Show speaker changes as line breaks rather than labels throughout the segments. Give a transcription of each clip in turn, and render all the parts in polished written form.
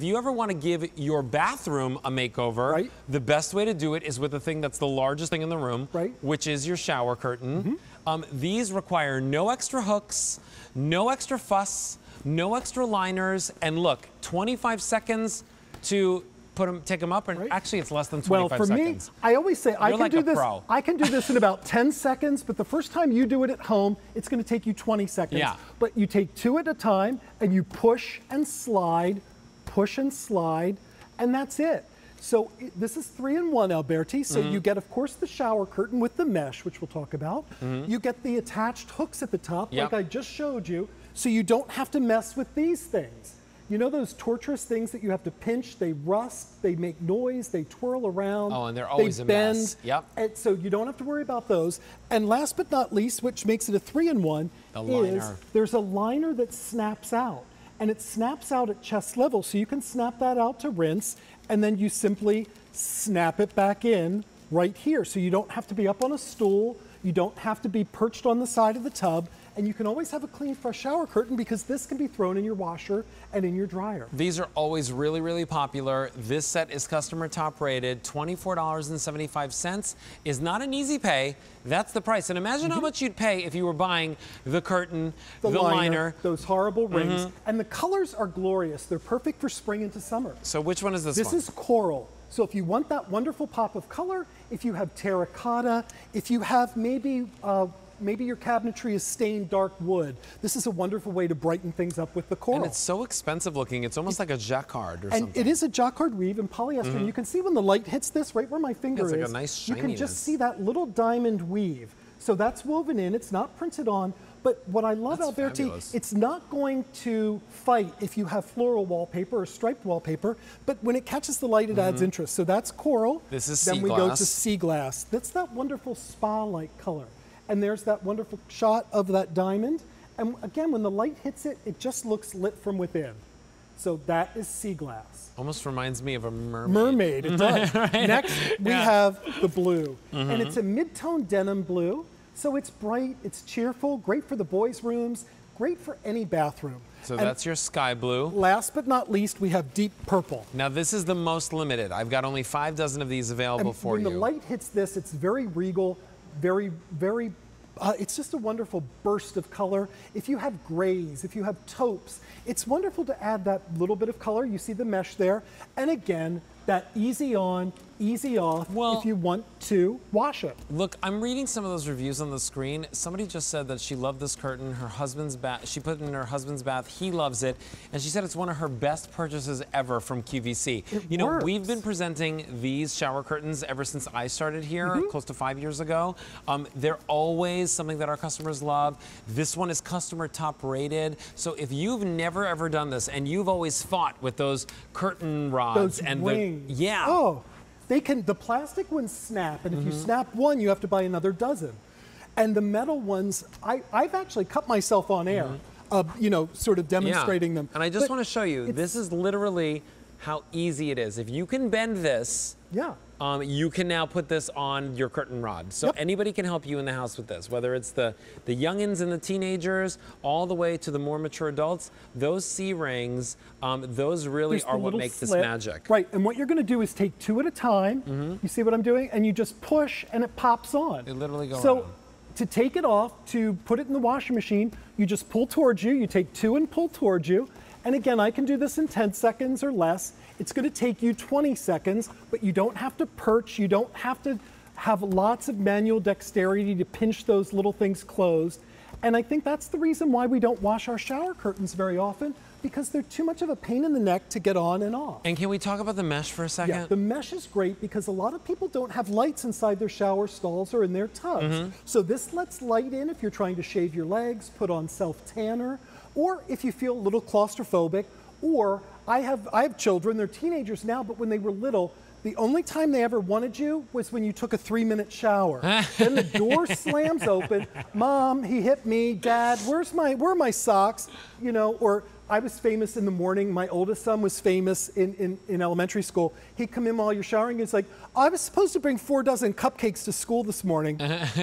If you ever want to give your bathroom a makeover,
Right.
the best way to do it is with the thing that's the largest thing in the room,
Right.
which is your shower curtain. These require no extra hooks, no extra fuss, no extra liners, and look, 25 seconds to take them up, and
Right.
actually it's less than 25
well, for
seconds.
me, I always say I can
like
do
a
this.
pro.
I can do this in about 10 seconds, but the first time you do it at home, it's going to take you 20 seconds.
Yeah.
But you take 2 at a time, and you push, and slide, and that's it. So this is 3-in-1, Alberti. So you get, of course, the shower curtain with the mesh, which we'll talk about. You get the attached hooks at the top, like I just showed you, so you don't have to mess with these things. You know those torturous things that you have to pinch? They rust, they make noise, they twirl around.
Oh, and they're always
they
a
bend.
mess. Yep.
And so you don't have to worry about those. And last but not least, which makes it a 3-in-1, is there's a liner that snaps out. And it snaps out at chest level, so you can snap that out to rinse, and then you simply snap it back in right here. So you don't have to be up on a stool, you don't have to be perched on the side of the tub, and you can always have a clean, fresh shower curtain because this can be thrown in your washer and in your dryer.
These are always really, really popular. This set is customer top rated. $24.75 is not an easy pay. That's the price. And imagine how much you'd pay if you were buying the curtain, the liner,
those horrible rings. And the colors are glorious. They're perfect for spring into summer.
So which one is this one?
This is coral. So if you want that wonderful pop of color, if you have terracotta, if you have maybe your cabinetry is stained dark wood, this is a wonderful way to brighten things up with the coral.
And it's so expensive looking. It's almost like a Jacquard or something.
And it is a Jacquard weave in polyester. And you can see when the light hits this, right where my finger is,
like a nice
you can just
shininess.
see that little diamond weave. So that's woven in, it's not printed on. But what I love, Alberti,
fabulous.
it's not going to fight if you have floral wallpaper or striped wallpaper, but when it catches the light, it adds interest. So that's coral.
This is
Then
sea
we go
glass.
to sea glass. That's that wonderful spa-like color. And there's that wonderful shot of that diamond. And again, when the light hits it, it just looks lit from within. So that is sea glass.
Almost reminds me of a mermaid.
Mermaid, it does.
Right?
Next, we have the blue. And it's a mid-tone denim blue. So it's bright, it's cheerful, great for the boys' rooms, great for any bathroom.
So
And
that's your sky blue.
last but not least, we have deep purple.
Now this is the most limited. I've got only 5 dozen of these available for you.
When the light hits this, it's very regal, very, very, it's just a wonderful burst of color. If you have grays, if you have taupes, it's wonderful to add that little bit of color. You see the mesh there. And again, that easy on, easy off if you want to wash it.
Look, I'm reading some of those reviews on the screen. Somebody just said that she loved this curtain. Her husband's bath, she put it in her husband's bath. He loves it. And she said it's one of her best purchases ever from QVC. You know, we've been presenting these shower curtains ever since I started here, close to 5 years ago. They're always something that our customers love. This one is customer top rated. So if you've never ever done this and you've always fought with those curtain rods and
rings.
the
The plastic ones snap, and if you snap one, you have to buy another dozen. And the metal ones, I've actually cut myself on air, you know, sort of demonstrating them.
And I just want to show you, this is literally how easy it is. If you can bend this, you can now put this on your curtain rod. So anybody can help you in the house with this, whether it's the youngins and the teenagers, all the way to the more mature adults. Those C-rings, those really are what make this magic.
Right, and what you're going to do is take 2 at a time. You see what I'm doing? And you just push, and it pops on.
It literally goes
So to take it off, to put it in the washing machine, you just pull towards you. You take 2 and pull towards you. And again, I can do this in 10 seconds or less. It's going to take you 20 seconds, but you don't have to perch. You don't have to have lots of manual dexterity to pinch those little things closed. And I think that's the reason why we don't wash our shower curtains very often, because they're too much of a pain in the neck to get on and off.
And can we talk about the mesh for a second?
Yeah, the mesh is great because a lot of people don't have lights inside their shower stalls or in their tubs. So this lets light in if you're trying to shave your legs, put on self-tanner, or if you feel a little claustrophobic, or I have children, they're teenagers now, but when they were little, the only time they ever wanted you was when you took a 3-minute shower. Then the door slams open. Mom, he hit me. Dad, where are my socks? You know, or I was famous in the morning. My oldest son was famous in elementary school. He'd come in while you're showering. He's like, I was supposed to bring 4 dozen cupcakes to school this morning.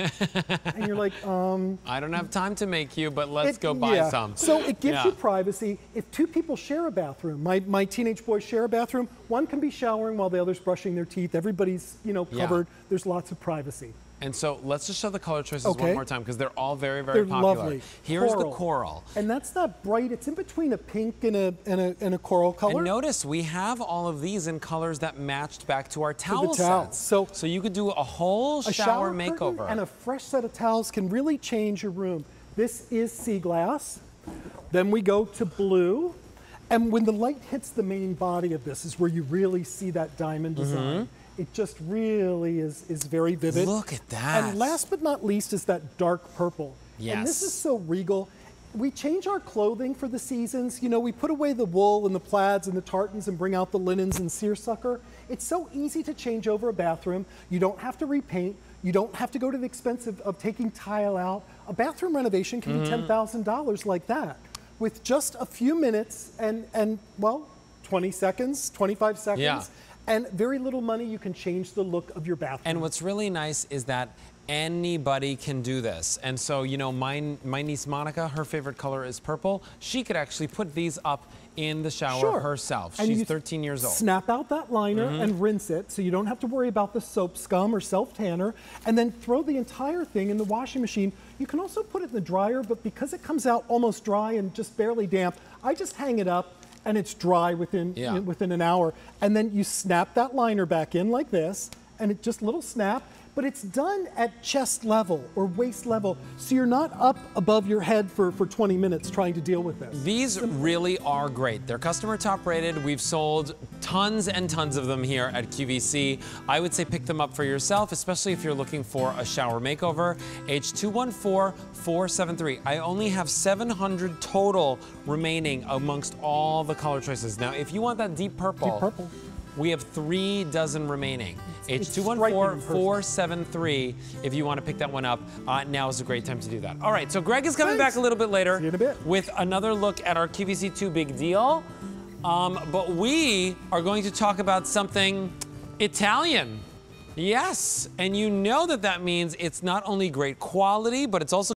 And you're like,
I don't have time to make you, but let's go buy some.
So it gives you privacy. If 2 people share a bathroom, my teenage boys share a bathroom, one can be showering while the other's brushing their teeth. Everybody's, covered. There's lots of privacy.
And so let's just show the color choices one more time because they're all very, very
they're
popular.
Lovely.
Here's the coral.
And that's not bright. It's in between a pink and a coral color.
And notice we have all of these in colors that matched back to our towel sets.
So
you could do a whole shower makeover.
And a fresh set of towels can really change your room. This is sea glass. Then we go to blue. And when the light hits the main body of this is where you really see that diamond design. It just really is very vivid.
Look at that.
And last but not least is that dark purple.
Yes.
And this is so regal. We change our clothing for the seasons. We put away the wool and the plaids and the tartans and bring out the linens and seersucker. It's so easy to change over a bathroom. You don't have to repaint. You don't have to go to the expense of taking tile out. A bathroom renovation can be $10,000 like that. With just a few minutes and well, 20 seconds, 25 seconds.
Yeah.
And very little money, you can change the look of your bathroom.
And what's really nice is that anybody can do this. And so, my niece Monica, her favorite color is purple. She could actually put these up in the shower herself. She's 13 years old.
Snap out that liner and rinse it so you don't have to worry about the soap scum or self-tanner, and then throw the entire thing in the washing machine. You can also put it in the dryer, but because it comes out almost dry and just barely damp, I just hang it up and it's dry within an hour. And then you snap that liner back in like this, and it just little snap, but it's done at chest level or waist level, so you're not up above your head for 20 minutes trying to deal with this.
These really are great. They're customer top rated. We've sold tons and tons of them here at QVC. I would say pick them up for yourself, especially if you're looking for a shower makeover. H214473. I only have 700 total remaining amongst all the color choices. Now, if you want that deep purple, we have 3 dozen remaining. H214473 if you want to pick that one up. Now is a great time to do that. All right, so Greg is coming back a little bit later with another look at our QVC 2 Big Deal. But we are going to talk about something Italian. Yes, and you know that means it's not only great quality, but it's also